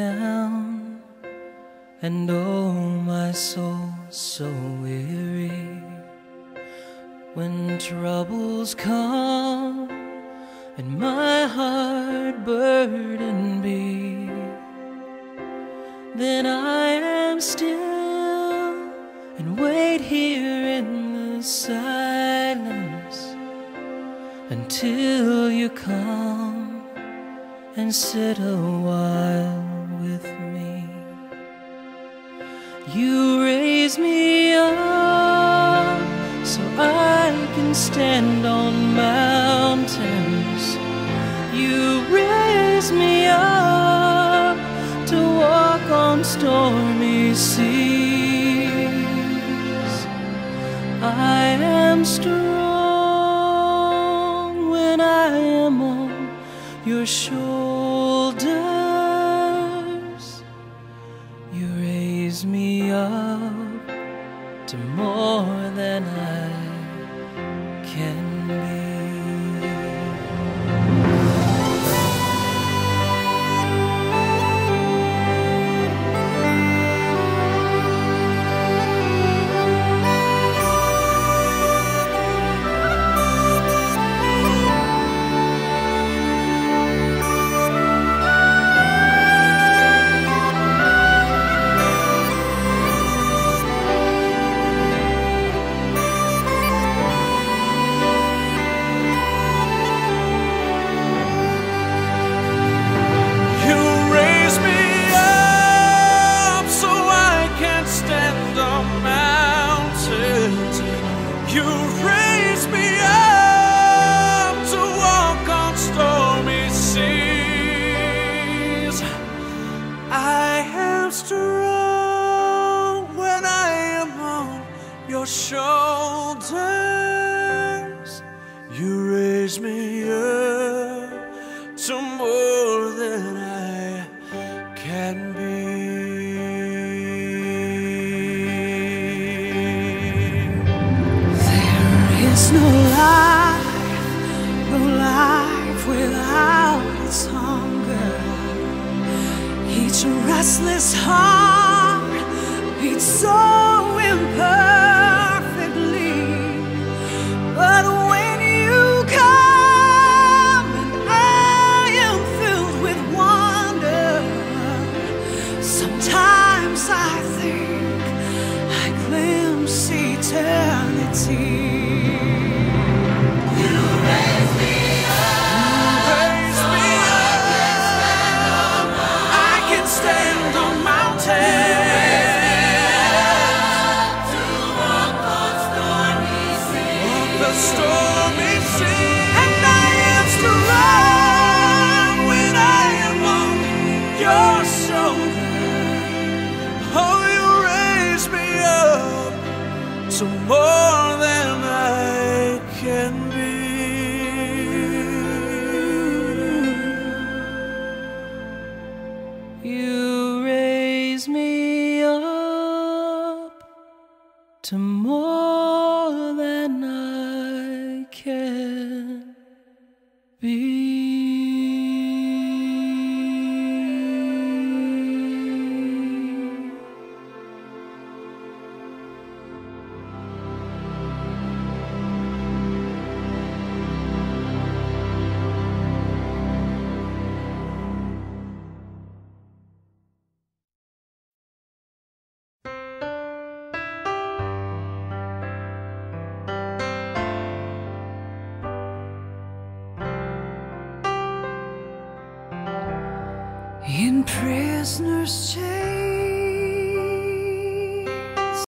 down, and oh, my soul so weary. When troubles come and my heart burden be, then I am still and wait here in the silence until you come and sit a while with me. You raise me up so I can stand on mountains. You raise me up to walk on stormy seas. I am strong when I am on your shoulders. You raise me up to more than I can be. Shoulders, you raise me up to more than I can be. There is no life without its hunger. Each restless heart beats so imperfectly. But when you come and I am filled with wonder, sometimes I think I glimpse eternity. You raise me up, I can stand on mountains. Stormy sea, and I am strong when I am on your shoulder. Oh, you raise me up to more than I can be. You raise me up to more than I can be. In prisoner's chair,